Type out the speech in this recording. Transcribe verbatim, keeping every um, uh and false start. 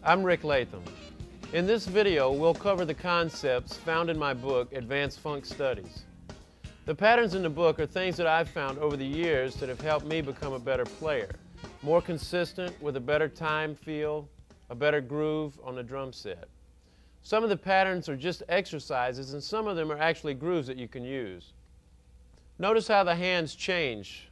I'm Rick Latham. In this video, we'll cover the concepts found in my book, Advanced Funk Studies. The patterns in the book are things that I've found over the years that have helped me become a better player, more consistent with a better time feel, a better groove on the drum set. Some of the patterns are just exercises and some of them are actually grooves that you can use. Notice how the hands change